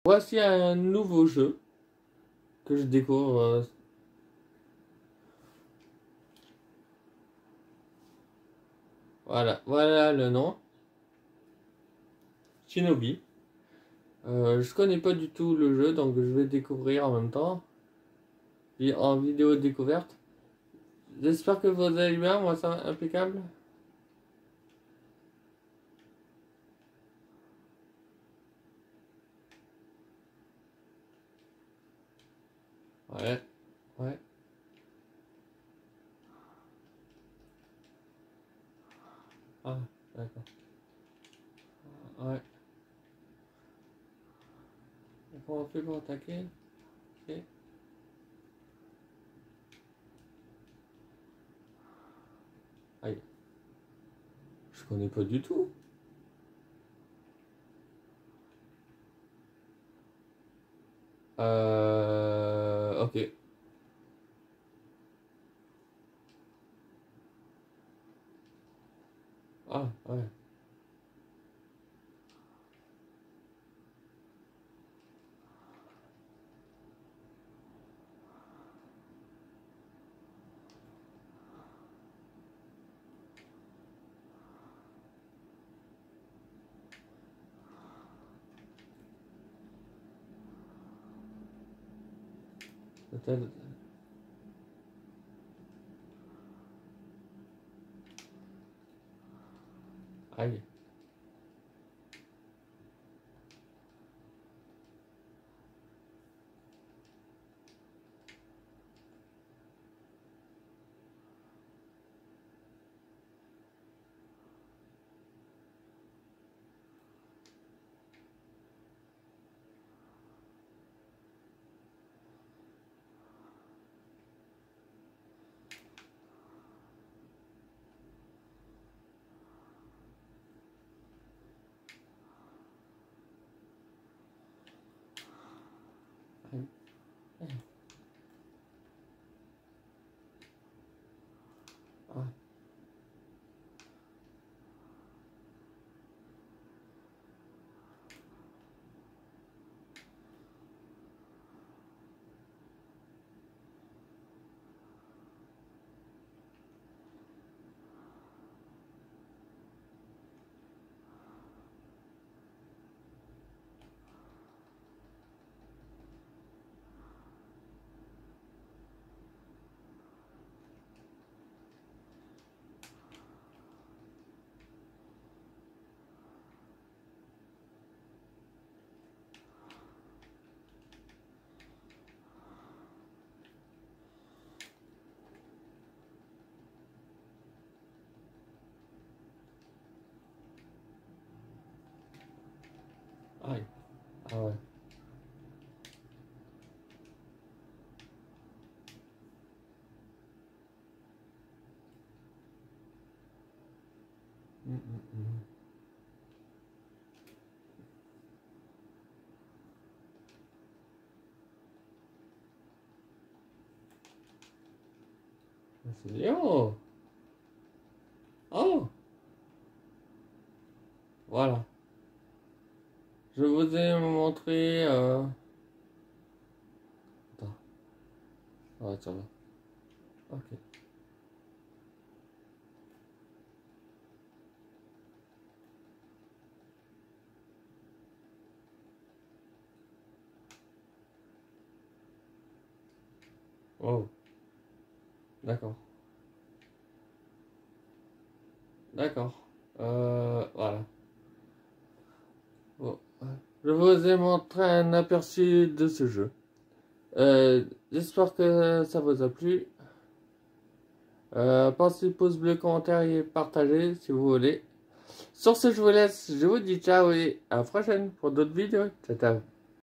Voici un nouveau jeu que je découvre. Voilà le nom. Shinobi. Je connais pas du tout le jeu, donc je vais découvrir en même temps. Puis en vidéo découverte. J'espère que vous allez bien, moi ça va impeccable. Ouais, ouais. Ah, d'accord. Ouais. Comment on fait pour attaquer? Ok. Aïe. Je connais pas du tout. Ok. Ah, ouais. Peut-être. Aïe. Aïe. Ah. Aïe. Ah ouais. Hum, hum, hum. C'est Léo. Oh, voilà. Je vous ai montré. Attends. Ouais, ça va. Ok. Oh, d'accord. D'accord. Voilà. Bon. Je vous ai montré un aperçu de ce jeu. J'espère que ça vous a plu. Pensez pouce bleu, commentaire et partagez si vous voulez. Sur ce, je vous laisse. Je vous dis ciao et à la prochaine pour d'autres vidéos. Ciao, ciao.